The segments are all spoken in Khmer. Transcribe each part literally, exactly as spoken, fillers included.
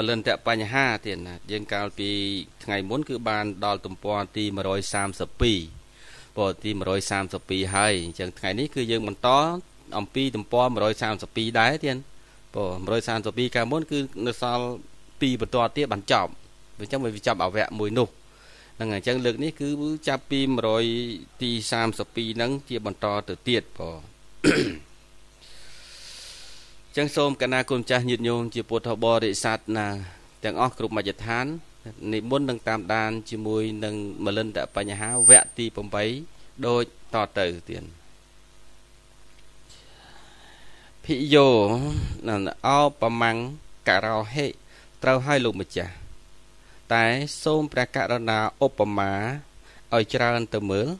លិនតបញ្ហាទៀតណាយើងកាលពីថ្ងៃមុនគឺបានដល់ទំព័រទីmột trăm ba mươi haiពណ៌ទីmột trăm ba mươi haiហើយអញ្ចឹងថ្ងៃនេះគឺយើងបន្តអំពីទំព័រmột trăm ba mươi haiដែរទៀតពណ៌một trăm ba mươi haiកាលមុនគឺនៅសល់ពីរបន្តទៀតបានចប់អញ្ចឹងវាចាប់អវៈមួយនោះហ្នឹងអញ្ចឹងលើកនេះគឺចាប់ពីmột trămទីសាមសិបពីរហ្នឹងជាបន្តទៅទៀតពណ៌ចឹងសូមកណាគុណចាស់ញាតិញោមជាពុទ្ធបរិស័ទណាទាំងអស់គ្រប់មជ្ឈដ្ឋាននិមន្តនឹងតាមដានជាមួយនឹងមលិនតបញ្ហាវគ្គទី8ដូចតទៅទៀតភិយោអោបមាំងការោហេត្រូវឲ្យលោកម្ចាស់តែសូមព្រះករុណាឧបមាឲ្យច្រើនទៅមើល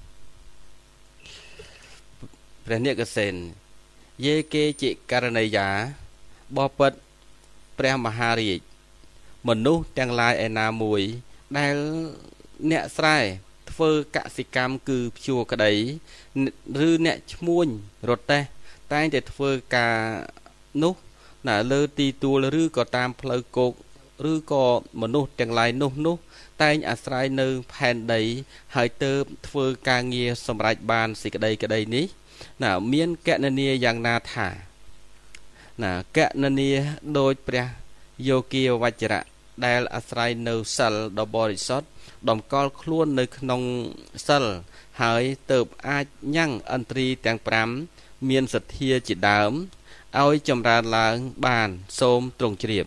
ព្រះនិកសេនយេកេจิករណីយាបបិទ្ធព្រះមហារាជមនុស្សទាំងឡាយឯណាមួយដែលអ្នកស្រែធ្វើកសិកម្មគឺភ្ជួរក្តីឬអ្នកឈ្មួញរទេះតែងតែធ្វើការនោះណាលើទីទួលឬក៏តាមផ្លូវគោកឬក៏មនុស្សទាំងឡាយនោះនោះតែងអាស្រ័យនៅផែនដីហើយទៅធ្វើការងារសម្រេចបានសេចក្តីក្តីនេះណាមានកណនីយ៉ាងណាថាណាកណនីដោយព្រះយោគាវជ្រៈដែលអាស្រ័យនៅសិលដ៏បរិសុទ្ធតម្កល់ខ្លួននៅក្នុងសិលហើយទៅអាចញ៉ាំងឥន្ទ្រីទាំងប្រាំមានសទ្ធាជាដើមឲ្យចម្រើនឡើងបានសូមទ្រង់ជ្រាប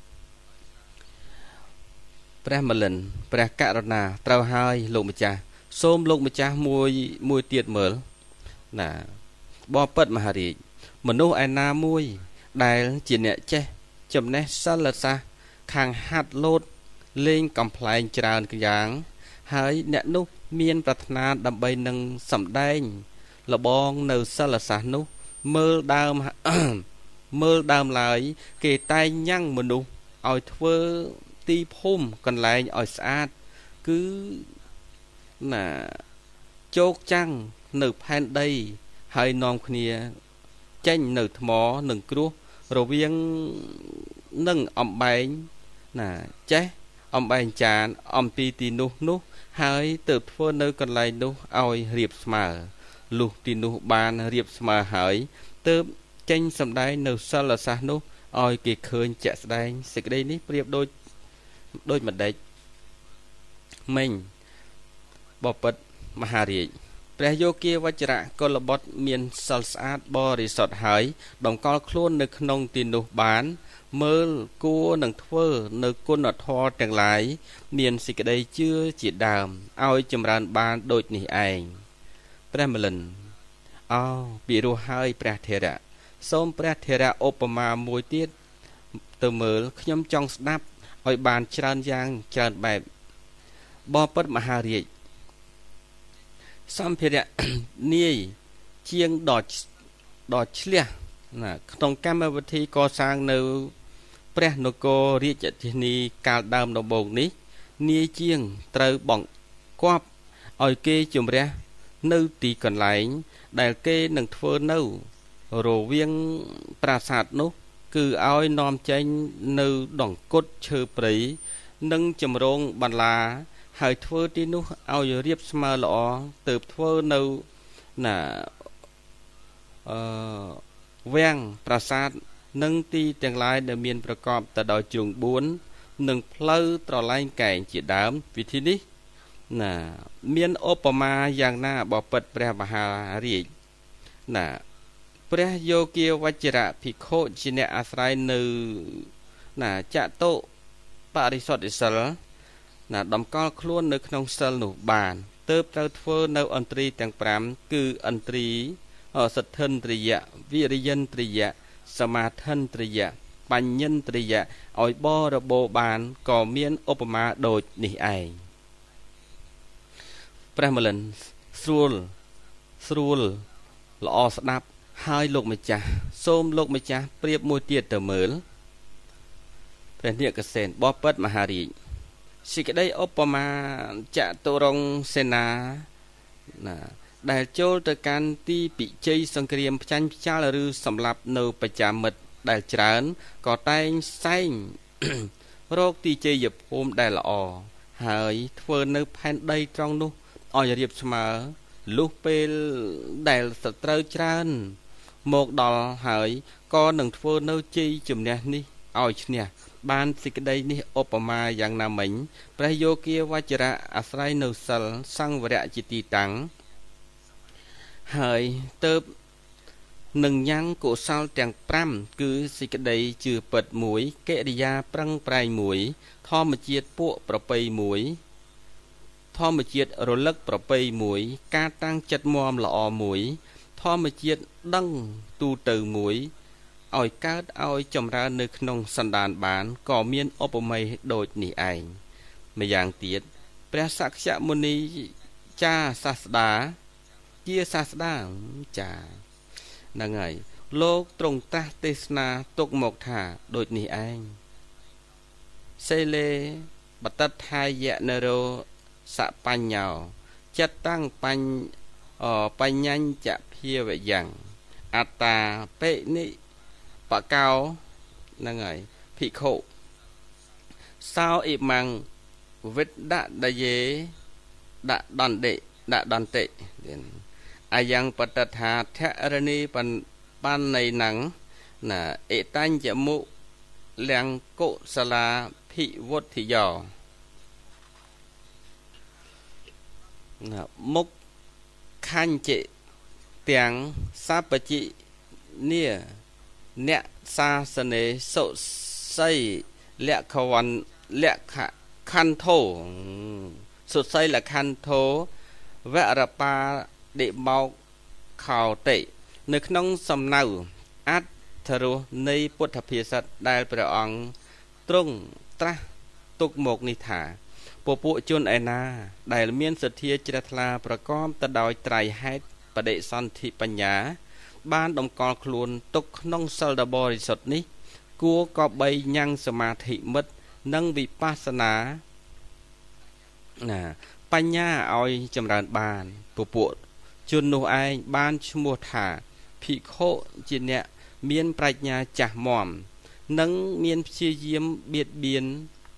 ព្រះមលិនព្រះករុណាត្រូវហើយលោកម្ចាស់សូមលោកម្ចាស់មួយមួយទៀតមើលណាបបិទ្ធមហារាជមនុស្សឯណាមួយដែលជាអ្នកចេះចំណេះសិលសាស្ត្រខាងហាត់លោតលេងកំ pl ែងច្រើនយ៉ាងហើយអ្នកនោះមានប្រាថ្នាដើម្បីនឹងសម្ដែងលបងនៅសិលសាស្ត្រនោះមើលដើម មើលដើមឡើយគេតែងញ៉ាំងមនុស្សឲ្យធ្វើទីភូមិកន្លែងឲ្យស្អាតគឺណាជោកចាំងនៅផែនដីហើយនាំគ្នាចេញនៅថ្មនិងគ្រោះរវាងនឹងអំបែងណាចេះអំបែងចានអំពីទីនោះនោះហើយទៅធ្វើនៅកន្លែងនោះឲ្យរៀបស្មើលុះទីនោះបានរៀបស្មើហើយទៅចេញសម្ដែងនៅសិលសាស្ត្រនោះឲ្យគេឃើញជាក់ស្ដែងសេចក្តីនេះប្រៀបដូចដូចម្ដេចមិញបបិទ្ធមហារាជព្រះយោគាវជ្រៈកុលបុត្រមានសិលស្អាតបរិសុទ្ធហើយតម្កល់ខ្លួននៅក្នុងទីនោះបានមើលគួរនឹងធ្វើនៅគុណធម៌ទាំងឡាយមានសេចក្តីជឿជាដើមឲ្យចម្រើនបានដូចនេះឯងព្រះមលិនអោពិរោះហើយព្រះធរៈសូមព្រះធរៈឧបមាមួយទៀតទៅមើលខ្ញុំចង់ស្ដាប់ឲ្យបានច្រើនយ៉ាងច្រើនបែបបបិទ្ធមហារាជសម្ភារៈនាយជាងដកដកឆ្លះណាក្នុងកម្មវិធីកសាងនៅព្រះនគររាជធានីកាលដើមដំបូងនេះនាយជាងត្រូវបង្គាប់ឲ្យគេជំរះនៅទីកន្លែងដែលគេនឹងធ្វើនៅរវាងប្រាសាទនោះគឺឲ្យនាំចេញនៅដង្កុតឈើព្រៃនិងចម្រងបន្លាហើយធ្វើទីនោះឲ្យរៀបស្មើល្អទៅធ្វើនៅណាអឺវាំងប្រាសាទនិងទីទាំងឡាយដែលមានប្រកបទៅដោយជ្រុងបួននិងផ្លូវត្រឡែងកែងជាដើមវិធីនេះណាមានឧបមាយ៉ាងណាបបិទ្ធព្រះមហារាជណាព្រះយោគាវជ្រៈភិក្ខុជាអ្នកអាស្រ័យនៅណាចតុបរិសុទ្ធិសិលណាតម្កល់ខ្លួននៅក្នុងសិលនោះបានទើបត្រូវធ្វើនៅឥន្ទ្រីទាំងប្រាំគឺឥន្ទ្រីសទ្ធិន្ទ្រិយៈវិរិយន្ទ្រិយៈសមាធិន្ទ្រិយៈបញ្ញន្ទ្រិយៈឲ្យបរិបូរបានក៏មានឧបមាដូចនេះឯងព្រះមលិនស្រួលស្រួលល្អស្ដាប់ហើយលោកម្ចាស់សូមលោកម្ចាស់ប្រៀបមួយទៀតទៅមើលព្រះនិកសេនបបិទ្ធមហារាជសេចក្តីឧបមាចតុរង្គសេនាណាដែលចូលទៅកាន់ទីពិជ័យសង្គ្រាមផ្ចាញ់ផ្ចាល់ឬសម្លាប់នៅប្រចាំមិត្តដែលច្រើនក៏តែងសែងរោគទីជ័យភូមិដែលល្អហើយធ្វើនៅផែនដីត្រង់នោះឲ្យរៀបស្មើលុះពេលដែលសត្រូវច្រើនមកដល់ហើយក៏នឹងធ្វើនៅជ័យជំនះនេះឲ្យឈ្នះបានសេចក្តីនេះឧបមាយ៉ាងណាមិញព្រះយោគាវចរៈអាស្រ័យនៅសិលសង្វរៈជាទីតាំងហើយទៅនឹងញ៉ាំងកុសលទាំងប្រាំគឺសេចក្តីជឿពិតមួយកិរិយាប្រឹងប្រែងមួយធម្មជាតិពួកប្រពៃមួយធម្មជាតិរលឹកប្រពៃមួយការតាំងចិត្តមាំល្អមួយធម្មជាតិដឹងទូទៅមួយឲ្យកើតឲ្យចម្រើននៅក្នុងសន្តានបានក៏មានឧបមាដូចនេះឯងម្យ៉ាងទៀតព្រះសក្យមុនីចាសាស្តាជាសាស្តាចាហ្នឹងហើយលោកទ្រង់ត្រាស់ទេសនាទុកមកថាដូចនេះឯងសេលេបតតថាយៈនរោសបញ្ញោចិត្តតាំងបញ្ញបញ្ញញ្ចភាវយ៉ាងអត្តាបេនិបកោហ្នឹងហើយភិក្ខុសោអ៊ីម៉ាំងវិតដដយេដដន្តិដដន្តិអាយ៉ាងបតថាធរណីបាននៃណងណាអេតញ្ញមុលៀងកុសលាភិវុទ្ធិយោណាមុខខញ្ចិទាំងសាបជិនីអ្នកសាសនេសុស័យលក្ខវ័នលក្ខខន្ធោសុស័យលក្ខន្ធោវរបាដិបោកខោតិនៅក្នុងសំណៅអត្ថរសនៃពុទ្ធភាសិតដែលព្រះអង្គទ្រង់ត្រាស់ទុកមកនេះថាពពួកជនឯណាដែលមានសទ្ធាជ្រះថ្លាប្រកបទៅដោយត្រៃហេតុបដិសន្ធិបញ្ញាបានតម្កល់ខ្លួនទុកក្នុងសិលដ៏បរិសុទ្ធនេះគួរក៏បីញ៉ាំងសមាធិមិត្តនិងវិបស្សនាណាបញ្ញាឲ្យចម្រើនបានពពួកជននោះឯងបានឈ្មោះថាភិក្ខុជាអ្នកមានប្រាជ្ញាចាស់មាំនិងមានព្យាយាមបៀតបៀន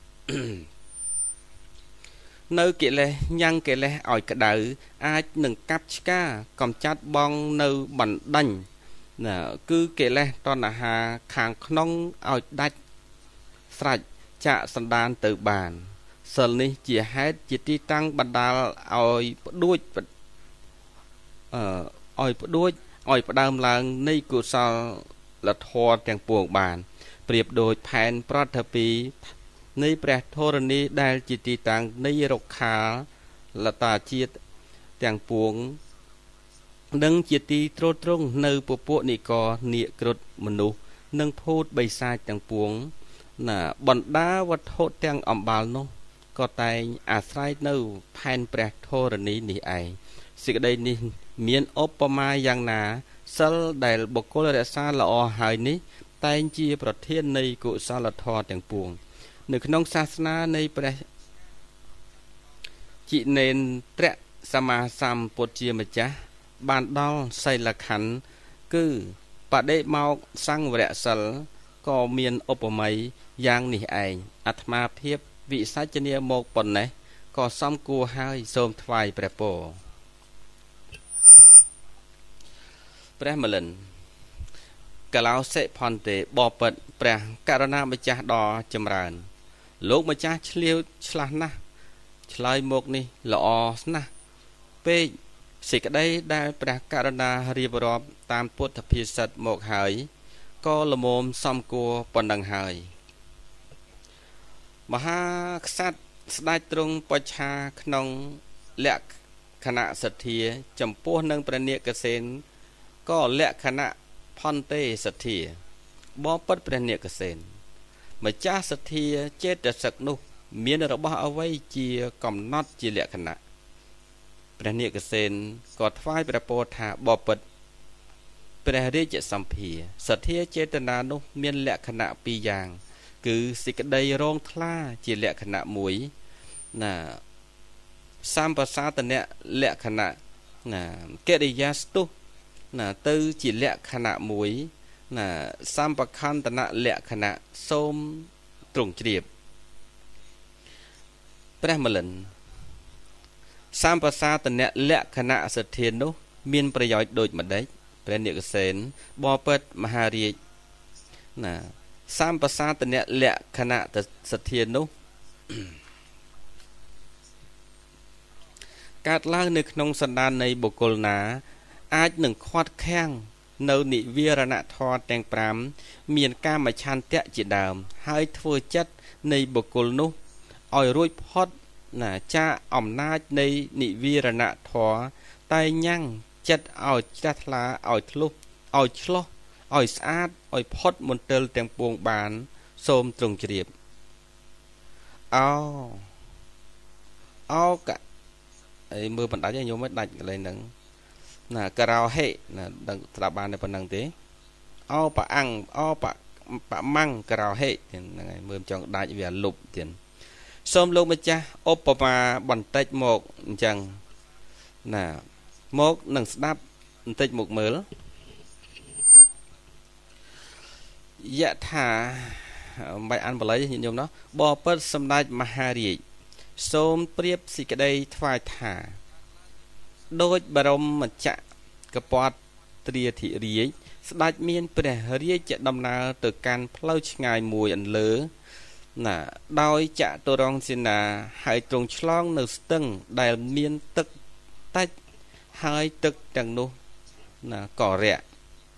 នៅកិលេសញ៉ាំងកិលេសឲ្យក្តៅអាចនឹងកាប់ឆ្កាកំចាត់បងនៅបណ្ដាញណាគឺកិលេសតណ្ហាខាងក្នុងឲ្យដាច់ស្រេចចាក់សន្តានទៅបានសិលនេះជាហេតុជាទីតាំងបណ្ដាលឲ្យផ្ដួចអឺឲ្យផ្ដួចឲ្យផ្ដើមឡើងនៃកុសលធម៌ទាំងពួងបានប្រៀបដូចផែនប្រតិពីនៃព្រះធរណីដែលជាទីតាំងនៃរុក្ខាលតាជាតិទាំងពួងនិងជាទីទ្រទ្រង់នៅពពួកនិករនាគគ្រុឌមនុស្សនិងភូតបិសាចទាំងពួងណាបណ្ដាវត្ថុទាំងអំបាលនោះក៏តែងអាស្រ័យនៅផែនព្រះធរណីនេះឯងសេចក្តីនេះមានឧបមាយ៉ាងណាសិលដែលបុគ្គលរក្សាល្អហើយនេះតែងជាប្រធាននៃកុសលធម៌ទាំងពួងនៅក្នុងសាសនានៃព្រះជីនេនត្រៈសម្មាសម្ពុទ្ធជាម្ចាស់បានដល់សីលខណ្ឌគឺបដិមកសង្វរៈសិលក៏មានឧបមាយ៉ាងនេះឯងអាត្មាភាពវិសច្ចនាមកប៉ុណ្ណេះក៏សំគួរហើយសូមថ្វាយព្រះពរព្រះមលិនកឡោសិផន្តិបបិទ្ធព្រះករណាម្ចាស់ដ៏ចម្រើនលោកម្ចាស់ឆ្លៀវឆ្លាស់ណាស់ឆ្លើយមកនេះល្អណាស់ពេកសេចក្តីដែលព្រះករណារៀបរាប់តាមពុទ្ធភាសិតមកហើយក៏ល្មមសំគួរប៉ុណ្ណឹងហើយមហាក្សត្រស្ដេចទ្រង់បច្ឆាក្នុងលក្ខណៈសទ្ធាចំពោះនឹងព្រះនាគសេនក៏លក្ខណៈផន្តេសទ្ធាបបិទ្ធព្រះនាគសេនម្ចាស់សទ្ធាចេតសិកនោះមានរបស់អ្វីជាកំណត់ជាលក្ខណៈព្រះនាគសេនក៏ថ្វាយព្រះពរថាបបិទ្ធព្រះរាជសម្ភារសទ្ធាចេតនានោះមានលក្ខណៈពីរយ៉ាងគឺសេចក្តីរងថ្លាជាលក្ខណៈមួយណាសម្បសាតនៈលក្ខណៈណាកិរិយាស្ទុះណាទៅជាលក្ខណៈមួយណាសម្បខន្តនៈលក្ខណៈសូមត្រង់ជ្រាបព្រះមលិនសម្បសាតនៈលក្ខណៈសទ្ធានោះមានប្រយោជន៍ដូចម្ដេចព្រះនិកសេនបបិទ្ធមហារាជណាសម្បសាតនៈលក្ខណៈសទ្ធានោះកើតឡើងនៅក្នុងសន្តាននៃបុគ្គលណាអាចនឹងខាត់ខាំងនៅនិវរណធម៌ទាំងប្រាំមានកាមឆន្ទៈជាដើមហើយធ្វើចិត្តនៃបុគ្គលនោះឲ្យរួចផុតណាចាអំណាចនៃនិវរណធម៌តែញ៉ាំងចិត្តឲ្យជ្រះថ្លាឲ្យធ្លុះឲ្យឆ្លោះឲ្យស្អាតឲ្យផុតមន្ទិលទាំងពួងបានសូមទ្រង់ជ្រាបអោអោកអីមើលបណ្ដាច់ញោមមិនដាច់កន្លែងហ្នឹងណាការ៉ោហេណាដឹងស្ដាប់បានតែប៉ុណ្្នឹងទេអោប៉អាំងអោប៉ប៉ម៉ាំងការ៉ោហេហ្នឹងហើយមើលចង់ដាច់វាលុបទៀតសូមលោកម្ចាស់ឧបមាបន្តិចមកអញ្ចឹងណាមកនឹងស្ដាប់បន្តិចមកមើលយៈថាមិនអានបល័យញាតិញោមណោះបបិទ្ធសម្ដេចមហារាជសូមប្រៀបសេចក្តីថ្វាយថាដូចបរមចក្រកពតត្រាធិរាជស្ដេចមានព្រះរាជដំណើរទៅកាន់ផ្លូវឆ្ងាយមួយអន្លើណាដោយចតុរង្គសេនាហើយទ្រង់ឆ្លងនៅស្ទឹងដែលមានទឹកតិចហើយទឹកទាំងនោះណាក៏រាក់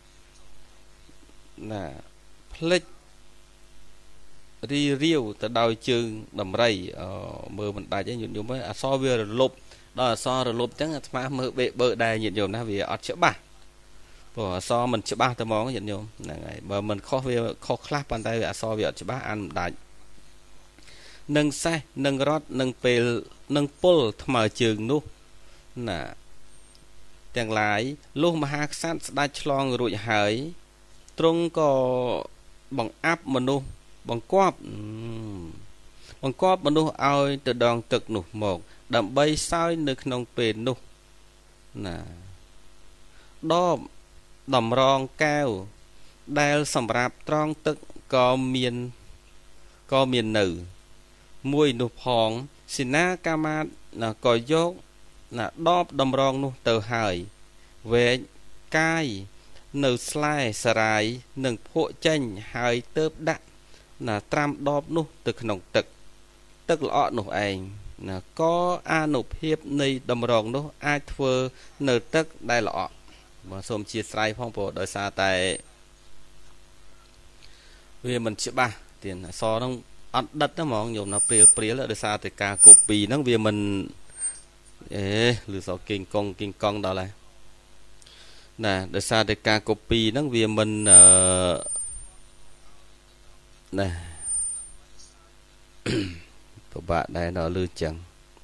ណាផ្លិចរីរាវទៅដោយជើងដំរីមើលមិនដាច់ទេញាតិញោមអសរវារលប់ដល់អសររលប់អញ្ចឹងអាត្មាមើលបេបើដែរញាតិញោមណាវាអត់ច្បាស់ព្រោះអសរមិនច្បាស់តែហ្មងញាតិញោមហ្នឹងហើយបើមិនខុសវាខុសខ្លះប៉ុន្តែវាអសរវាអត់ច្បាស់អានមិនដាច់នឹងសេះនឹងរត់នឹងពេលនឹងពុលថ្មើរជើងនោះណាទាំងឡាយលុះមហាក្សត្រស្ដេចឆ្លងរួចហើយទ្រង់ក៏បង្អាប់មនុស្សបង្គាប់បង្គាប់មនុស្សឲ្យទៅដងទឹកនោះមកដើម្បីសោយនៅក្នុងពេលនោះណាដបតម្រងកែវដែលសម្រាប់ត្រង់ទឹកក៏មានក៏មាននៅមួយនោះផងសេនាកាមាត្យណាក៏យកណាដបតម្រងនោះទៅហើយវែកកាយនៅស្លែសរាយនឹងភក់ចេញហើយទៅដាក់ណាត្រាំដបនោះទៅក្នុងទឹកទឹកល្អក់នោះឯងណាក៏អានុភាពនៃតម្រងនោះអាចធ្វើនៅទឹកដែលល្អក់បើសូមជាស្រ័យផងព្រោះដោយសារតែវាមិនច្បាស់ទៀតអសរហ្នឹងអត់ដិតទេហ្មងញោមណាព្រាលព្រាលដោយសារតែការកូពីហ្នឹងវាមិនអេឬសកេងកងកេងកងដល់ហើយណាដោយសារតែការកូពីហ្នឹងវាមិនអឺណាពិបាកដែរដល់លឺចឹង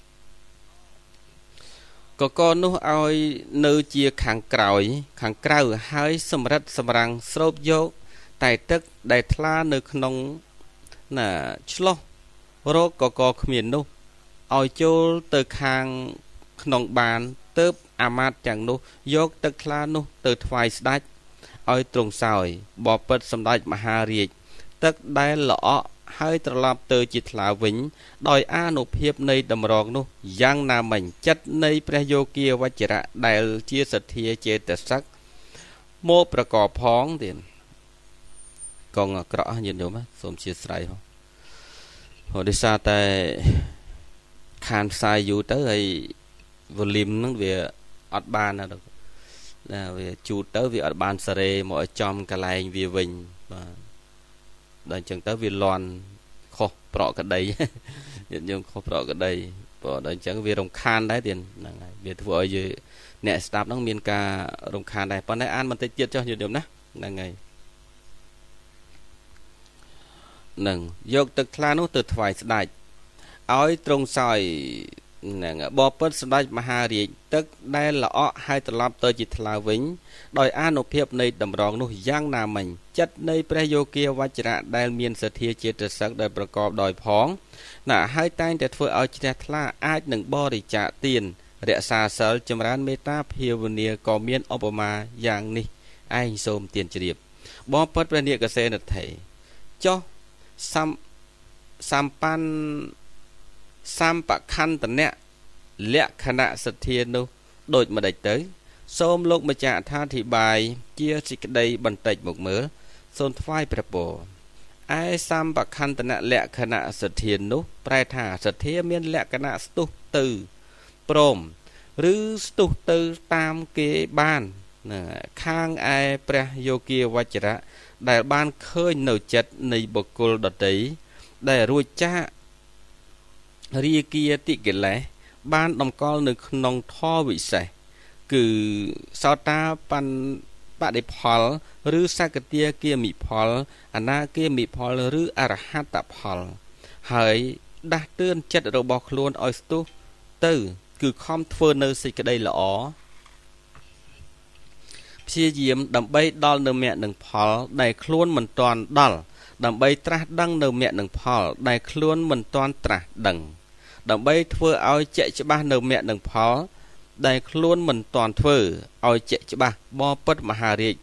កកនោះឲ្យនៅជាខាងក្រោយខាងក្រៅហើយសម្រិតសម្រាំងស្រូបយកតែទឹកដែលថ្លានៅក្នុងណាឆ្លោះរោគកកគ្មាននោះឲ្យចូលទៅខាងក្នុងបានទៅអាមាត្យទាំងនោះយកទឹកថ្លានោះទៅថ្វាយស្ដេចឲ្យទ្រង់សោយបបិទ្ធសម្ដេចមហារាជទឹកដែលល្អក់ហើយត្រឡប់ទៅជាថ្លាវិញដោយអានុភាពនៃតម្រងនោះយ៉ាងណាមិញចិត្តនៃព្រះយោគាវជ្ជរៈដែលជាសទ្ធាចេតសិកមកប្រកបផងទៀតកងអាក្រក់ញាតិញោមសូមជាស្រ័យផងព្រោះដោយសារតែខានផ្សាយយូរទៅហើយ volume ហ្នឹងវាអត់បានណាវាជូតទៅវាអត់បានសារ៉េមកឲ្យចំកន្លែងវាវិញបាទដល់អញ្ចឹងទៅវាលន់ខុសប្រកក្តីញាតិញោមខុសប្រកក្តីព្រោះដល់អញ្ចឹងវារំខានដែរទៀតហ្នឹងហើយវាធ្វើឲ្យយើងអ្នកស្ដាប់ហ្នឹងមានការរំខានដែរប៉ុន្តែអានបន្តិចទៀតចុះញាតិញោមណាហ្នឹងហើយនឹងយកទឹកថ្លានោះទៅថ្វាយស្ដេចឲ្យទ្រង់សោយនឹងបបិទ្ធសម្ដេចមហារាជទឹកដែលល្អក់ហើយត្រឡប់ទៅជាថ្លាវិញដោយអានុភាពនៃតម្រងនោះយ៉ាងណាមិញចិត្តនៃព្រះយោគាវជ្ជរៈដែលមានសទ្ធាចេតសិកដែលប្រកបដោយផងណាហើយតែងតែធ្វើឲ្យជ្រះថ្លាអាចនឹងបរិច្ចាគទានរក្សាសិលចម្រើនមេត្តាភាវនាក៏មានឧបមាយ៉ាងនេះឯងសូមទានជ្រាបបបិទ្ធព្រះនាគសេនថេចុះសំสัมปันสัมปะคันตะเนะเละขณะสเทียนุโดยมาได้เตยส้มโลกมาจากท่าที่บายเจียสิกได้บันเตจหมกเมือโซนไฟประโปไอสัมปะคันตะเนะเละขณะสเทียนุปลายท่าสเทียเมียนเละขณะสตุตือโปรมหรือสตุตือตามเกบ้านข้างไอพระโยกีวัจระได้บ้านเคยเนจัดในบุคคลดติได้รู้จ้าเรียกียติกิเลบ้านดำกอลหนึ่งนองท่อวิเศษคือสาวตาปันปฏิพอลหรือสักเตียเกียมีพอลอนาเกียมีพอลหรืออรหัตพอลหายดักเตือนจัดระบอกล้วนออยสตุตื้อคือคอมเฟอร์เนอร์สิกได้หล่อเพียเยี่ยมดำใบดอลเนื้อแม่หนึ่งพอลได้คล้วนมันตอนดอลดำใบตราดังเนื้อแม่หนึ่งพอลได้คล้วนมันตอนตราดังดำใบเพื่อเอาเจ๊จะบ้าเนื้อแม่หนึ่งพอลได้คล้วนมันตอนเพื่อเอาเจ๊จะบ้าบอปัดมหาเริก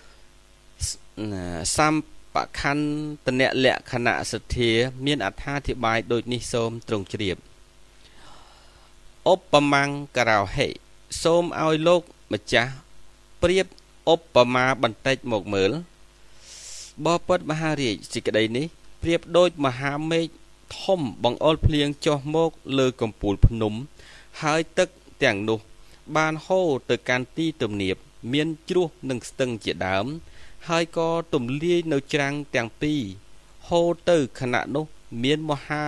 สัมปะคันตะเนะเละขณะสเทียมีนอธิบายโดยนิสมตรงเฉียบอบปมังกล่าวให้ส้มเอาโลกมาจ้าเปรียบอบปมาบันเตจหมกเหมือนบอปัดมหาเริกสิกใดนี้เปรียบโดยมหาเมฆทมบังออลเพลียงจอมกเลอกำปูลพนุมหายตึกแต่งนุบานโฮตึกการตีตุ่มเนียบเมียนจุหนึ่งตึงเจียดามหายก็ตุ่มเลี้ยนจรังแต่งปีโฮตึกขณะนุเมียนมหา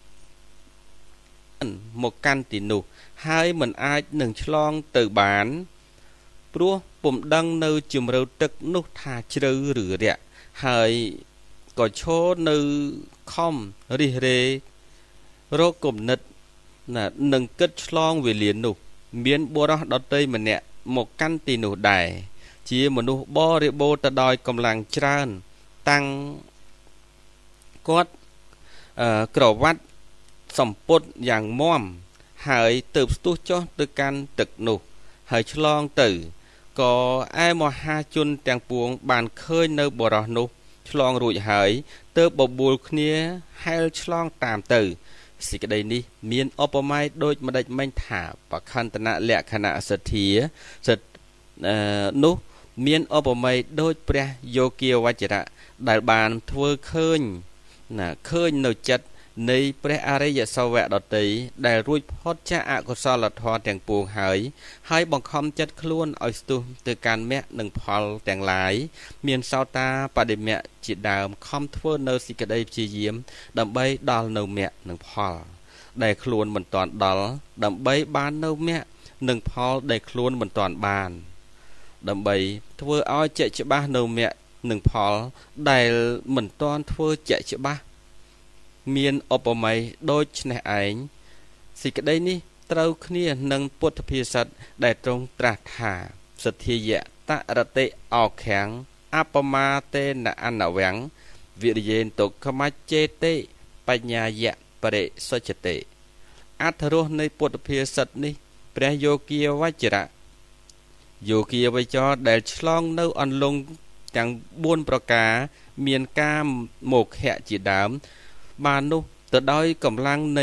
หมกกันตินุหายเหมือนอาจหนึ่งฉลองตึกบานปลัวปุ่มดังเนื้อจุ่มเราตึกนุทาเชือหรือเดียหายก็โชว์เนื้อคอมริเรโรกลมนึดน่ะหนึ่งกึศฉลองเวลียนุเมียนบัวรอดเตยมันเนี่ยหมกกันตินุได้เจียมนุบริโบตะดอยกำลังจานตั้งกอดกรวัดสมปดอย่างม่อมหายเติบตุจ้อตึกกันตึกนุหายฉลองตื่ก็ไอมหาจุนแต่งปวงบานเคยเนบรอนุฉลองรุ่ยหายเติบบบลเนี้ยให้ฉลองตามตื่สิกใดนี้มีนอปไม้โดยมาได้ไม่ถาปะคันตนะและขณะสถีสตนุมีนอปไม้โดยพระโยกีวัจระได้บานทัวเคยน่ะเคยเนจัดในพระอริยสวะดติได้รุ่ยพอดจะอกุศลทอแต่งปวงหายให้บังคับจัดคล้วนเอาสตุtừการแม่หนึ่งพอลแต่งหลายเมียนซาวตาปฏิเมะจิตดามคอมทัวเนอสิกได้จีเยี่ยมดำใบดอลเนอแม่หนึ่งพอลได้คล้วนบนตอนดอลดำใบบานเนอแม่หนึ่งพอลได้คล้วนบนตอนบานดำใบทัวเอาเจจบ้าเนอแม่หนึ่งพอลได้เหมือนตอนทัวเจจบ้าเมียนอปไมโดยชนะไอสิกได้นี้เต้าเนียนังพุทธพิสัตได้ตรงตรัสหาสถิยะตะระเตออกแข็งอัปมาเตนะอันนแหวงวิริยนตกขมาเจเตปัญญายะปริสจเตอัทรุในพุทธพิสัตนี้พระโยกีวัจระโยกีวิจารได้ฉลองเนื้ออันลงจังบุญประกาเมียนกามโมกแหจีดามบานนุแต่โดยกำลังใน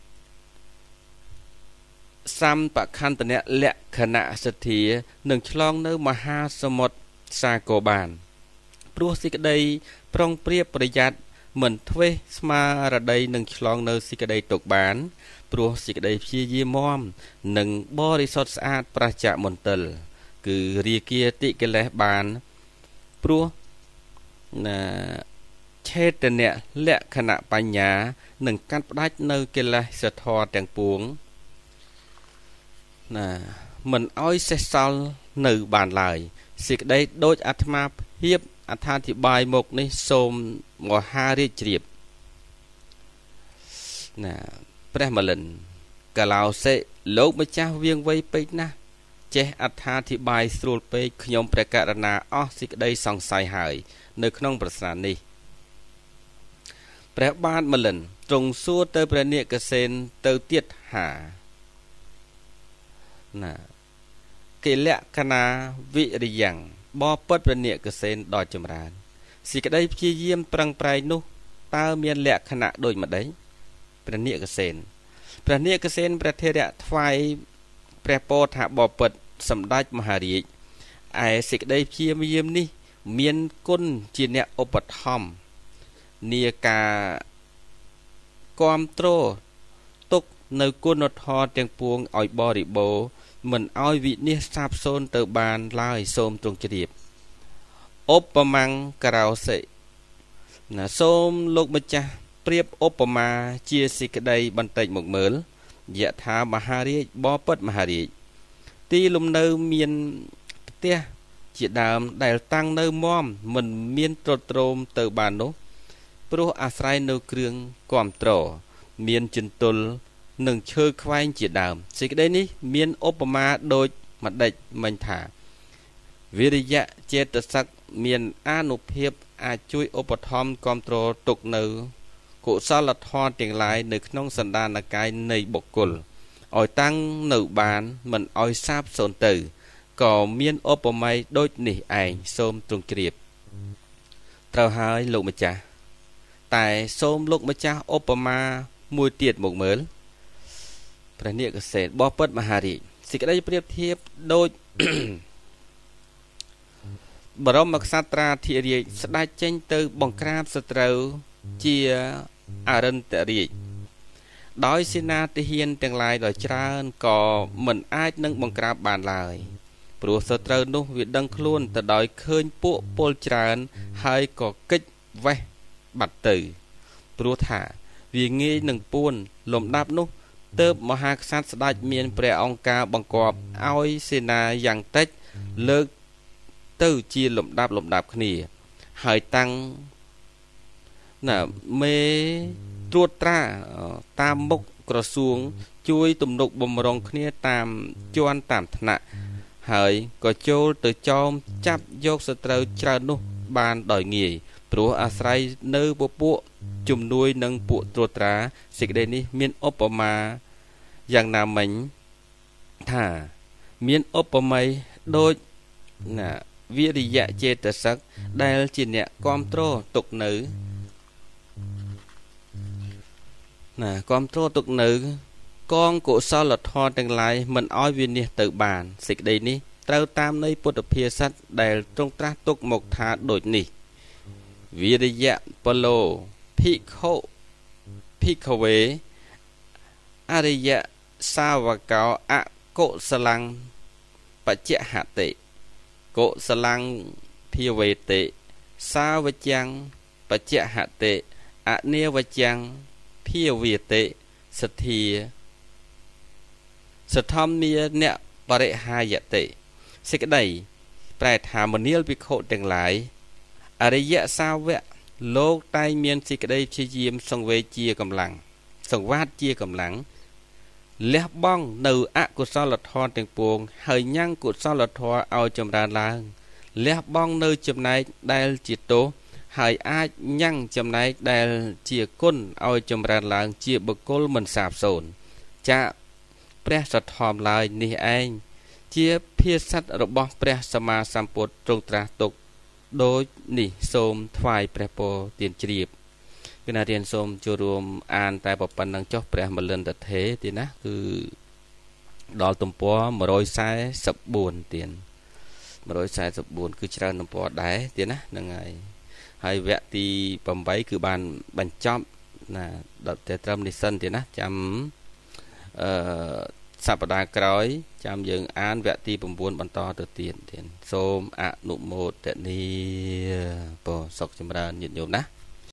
สัมปะคันตะเนะและขณะสถีหนึ่งฉลองเนื้อมหาสมุทรซาโกบานปลัวสิกใดปรองเปรียบประหยัดเหมือนทเวสมาระใดหนึ่งฉลองเนื้อสิกใดตกบานปลัวสิกใดพี่ยีมอมหนึ่งบริสุทธิ์สะอาดประจักษ์มนเตลคือเรียกียติกเลบานปลัวนะเชตเนะและขณะปัญญาหนึ่งการได้เนื้อกิเลสทอแต่งปวงน่ะเหมือนอ้อยเซซอลหนึ่งบานลายสิกได้โดยอัตมาเพียบอธิบายหมกในโสมหมอฮาริจรีบน่ะพระมลันกล่าวเสโลกไม่จ้าเวียงไว้ไปนะเจอธิบายสรุปไปขยมประกาศนาอ้อสิกได้ส่องสายหายในขนมประสานนี้พระบ้านมลันตรงสู้เตอประเนกเกษนเตอเตียดหาน่ะเกละคณาวิริยังบ่อเปิดประเนกเกษนดอยจำรานสิกได้พี่เยี่ยมปรังไพรนุตาเมียนแหลกขณะโดยมาได้ประเนียกเซนประเนียกเซนประเทศระไฟแปรโปธาบอเปิดสำได้มหารีไอสิกได้เพียมเยี่ยมนี่เมียนก้นจีเนอุปธรรมเนียกากอมโตรตกในกุนทอเตียงปวงอ่อยบริโบเหมือนอ้อยวิเนียซาบโซนเตอบานลายโสมตรงจดีบอบประมังกราวเสนะโสมลูกบัจจเปรียบอบประมาเจียสิกได้บันเตหมกเหมืออยะทามหารีบอปัดมหารีตีลุมเนอเมียนเตี้ยจีดามได้ตั้งเนอมอมเหมือนเมียนตรโตรมเตอบานโนปรุอาศัยเนอเครื่องความโตรเมียนจินตุลหนึ่งเชื่อควายจีดามสิกได้นี้เมียนอบประมาโดยมัดเด็กมันถาวิริยะเจตสักเมียนอานุเพียบอาจุยอุปธรรมความโตรตกเนือกุศลทอดเตียงลายในขนมสันดานกายในบกกุลอ่อยตั้งหนึ่งบานมันอ่อยซาบโซนตือก่อเมียนอุปมาโดยหนีไอส้มตรงเกลียบเต้าหายลูกมาจ้าแต่ส้มลูกมาจ้าอุปมามวยเตียดหมกเหมือนพระเนียกเกษตรบอเปิดมหาริสิกได้เปรียบเทียบโดย บรมศาสตราธิเรียสได้เจนตือบังคราบสตรูเจียอารันเตเรียโดยสินาติเฮียนเตียงลายโดยจราอนก่อเหมือนไอ้นึงบังคราบบานลายปลุกสตรูนุวิดังคล้วนแต่โดยเคยปุ๊โปลจราอนให้ก่อกิจไว้บัดตือปลุกถ่าวิงี้หนึ่งปูนลมดับนุเติบมหาศาสตร์ได้เมียนเปรองกาบังกอบเอาสินาอย่างเต็กเลิกตื้อจีลมดับลมดับขณีหายตังน่ะเมตรวจตราตามบกกระทรวงช่วยตุ่มดกบมรองขณีตามจวนตามถนัดหายก็โจลตัวจอมจับยกสตรูจรานุบานดอยงีปลุกอาศัยเนื้อปุปุจุ่มด้วยนังปุตรตราสิกเดนี้เมียนอุปมาอย่างนามิงถ้าเมียนอุปมาโดยน่ะวิริยะเจตสักได้จินเนี่ยความโตตกหนือน่ะความโตตกหนือกองกุศลทอดังไรมันอ้อยวินเนี่ยตือบานสิกเดนี้เต้าตามในปุตตะเพียสัตได้ตรงตราตกหมกธาโดยนี้วิริยะปโลพิโคพิขเวอริยะสาวกาอะโกสลังปัจเจหะเตโกสลังพิเวเตสาวจังปัจเจหะเตอะเนวจังพิเวเตสถีสธรรมเมียเนปริหายเตสิกได้แปลถามเนียลพิโคดังหลายอริยะสาวะโลกใต้เมียนสิกได้ชี้ยิ้มทรงเวเจียกำลังทรงวาดเจียกำลังเลี้ยบ้องเนื้ออะกุศลทอตึงปวงเฮยยั่งกุศลทอเอาจำรานลางเลี้ยบ้องเนื้อจำนายได้จิตโตเฮยอายั่งจำนายได้เจียก้นเอาจำรานลางเจียบกลมันสาบโซนจะเปรสะทอมลายนี่เองเจียเพียสัตระบอบเปรสมาสัมปตตรงตราตกโดยนี่โสมทวายแปรโปเตียนจรีบขณะเรียนโสมจูรวมอ่านแต่ปปันนังจอกแปรมาเลินตัดเทตีนะคือดอลตุ่มปัวมาโรยสายสับบุญเตียนมาโรยสายสับบุญคือชราตุ่มปัวได้เตียนะนั่งไงให้แวะตีปั๊มไว้คือบานบันจอมนะดับแต่ตรมนิสันเตียนะจำสัปดาห์กร้อยจำยังอ่านแวะตีปุ่มบุญบรรทอตัวเตียนเตียนโสมอนุโมทนีปอสกจำราญหยุดโยมนะ